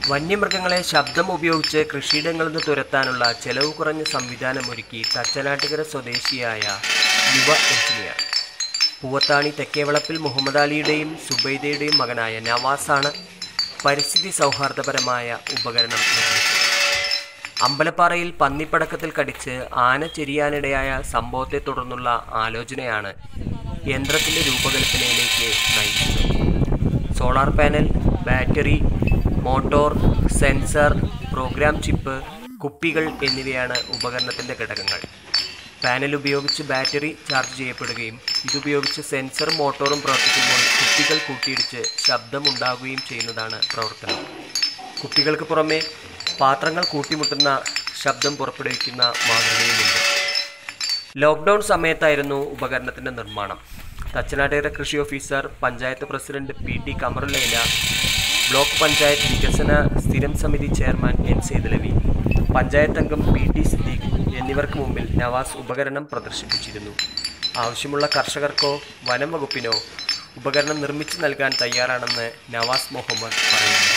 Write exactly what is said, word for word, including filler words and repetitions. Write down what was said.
വന്യമൃഗങ്ങളെ ശബ്ദം ഉപയോഗിച്ച് കൃഷിയിടങ്ങളിൽ നിന്ന് തുരത്താനുള്ള ചെലവ് കുറഞ്ഞ സംവിധാനമൊരുക്കി തച്ചനാട്ടുകര സ്വദേശിയായ യുവ എഞ്ചിനീയർ. പൂവത്താണി തെക്കേവളപ്പിൽ മുഹമ്മദ് അലിയുടെയും സുബൈദയുടെയും മകനായ നവാസാണ് പരിസ്ഥിതി സൗഹാർദ്ദപരമായ ഉപകരണം നിർമ്മിച്ചത്. അമ്പലപ്പാറയിൽ പന്നിപ്പടക്കത്തിൽ കടിച്ച് ആന ചെരിയാനിടയായ സംഭവത്തെ തുടർന്നുള്ള ആലോചനയാണ് യന്ത്രത്തിൻ്റെ രൂപകൽപ്പനയിലേക്ക് നയിച്ചത്. Solar panel, battery, motor, sensor, program chip, കുപ്പികൾ എന്നിവയാണ് ഉപകരണത്തിൻ്റെ ഘടകങ്ങൾ. പാനൽ ഉപയോഗിച്ച് ബാറ്ററി ചാർജ് ചെയ്യപ്പെടുകയും ഇതുപയോഗിച്ച് സെൻസറും മോട്ടോറും പ്രവർത്തിക്കുമ്പോൾ കുപ്പികൾ കൂട്ടിയിടിച്ച് ശബ്ദമുണ്ടാകുകയും ചെയ്യുന്നതാണ് പ്രവർത്തനം. കുപ്പികൾക്ക് പുറമെ പാത്രങ്ങൾ കൂട്ടിമുട്ടുന്ന ശബ്ദം പുറപ്പെടുവിക്കുന്ന മാതൃകയുമുണ്ട്. ലോക്ക്ഡൗൺ സമയത്തായിരുന്നു ഉപകരണത്തിൻ്റെ നിർമ്മാണം. തച്ചനാട്ടുകര കൃഷി officer, panchayat president P T Kamarullaila, block panchayat വികസന സ്ഥിരം സമിതി ചെയർമാൻ എൻ സൈദലവി, പഞ്ചായത്ത് അംഗം പി ടി സിദ്ദീഖ് എന്നിവർക്ക് മുമ്പിൽ നവാസ് ഉപകരണം പ്രദർശിപ്പിച്ചിരുന്നു. ആവശ്യമുള്ള കർഷകർക്കോ വനം വകുപ്പിനോ ഉപകരണം നിർമ്മിച്ചു നൽകാൻ തയ്യാറാണെന്ന് നവാസ് മുഹമ്മദ് പറയുന്നു.